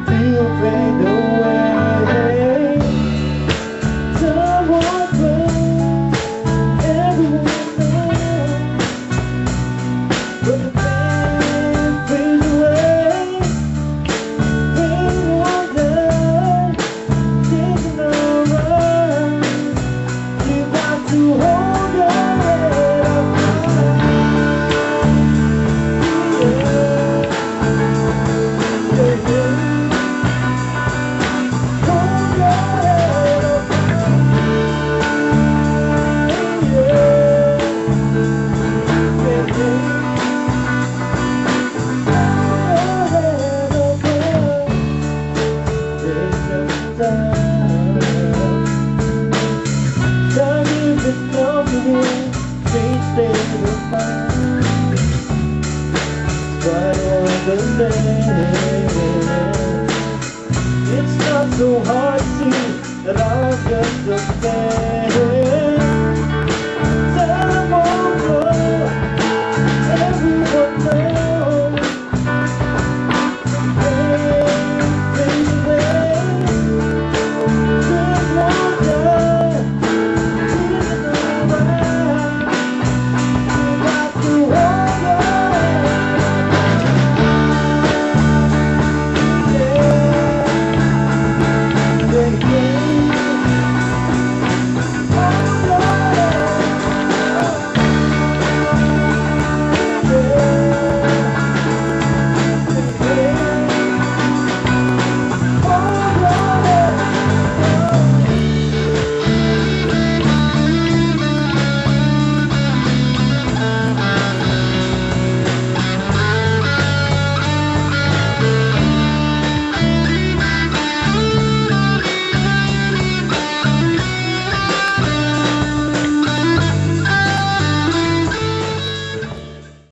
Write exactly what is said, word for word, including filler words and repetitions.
feel fade away. Someone burns, everyone knows, but the pain fades away. When one does, taking over, you got to hold your head up high. It's not so hard to see that I'm just a fan.